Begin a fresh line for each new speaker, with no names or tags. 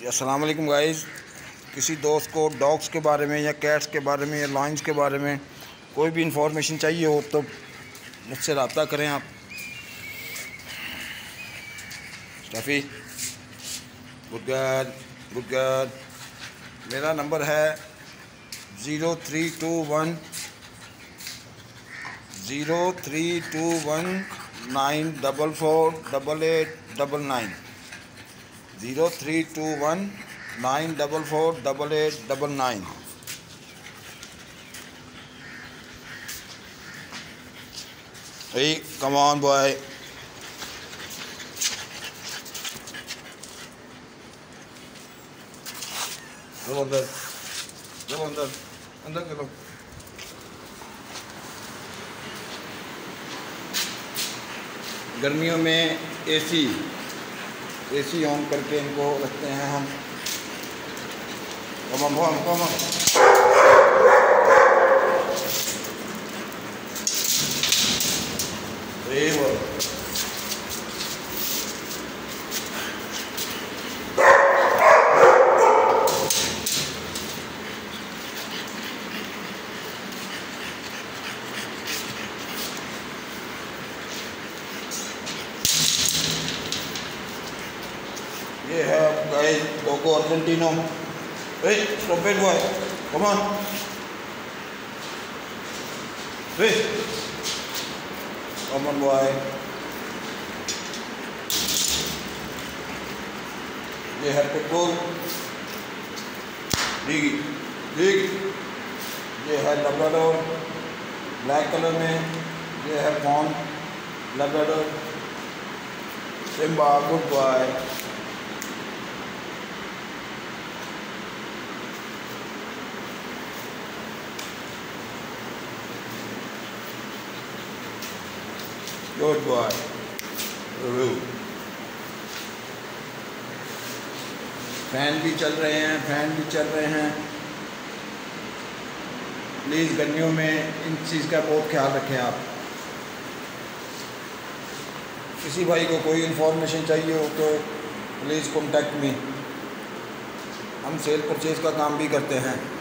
अस्सलाम वालेकुम गाइस। किसी दोस्त को डॉग्स के बारे में या कैट्स के बारे में या लायंस के बारे में कोई भी इंफॉर्मेशन चाहिए हो तो मुझसे रब्ता करें आप। Stuffy good girl, good girl. मेरा नंबर है 0321 0321 Hey, come on boy. चलो अंदर, चलो अंदर, अंदर चलो। गर्मियों में एसी ऑन करके इनको रखते हैं हम। कम ये है guys Coco Argentino. Hey, stop it boy, come on. Hey, come on boy. ये है पिटबुल, बिग, ये है लैब्राडोर ब्लैक कलर में, ये है fawn Labrador. Simba good boy. Good boy. Fan भी चल रहे हैं, प्लीज़ गर्मियों में इन चीज़ का बहुत ख्याल रखें आप। किसी भाई को कोई इन्फॉर्मेशन चाहिए हो तो प्लीज़ कॉन्टैक्ट मी। हम सेल परचेज़ का काम भी करते हैं।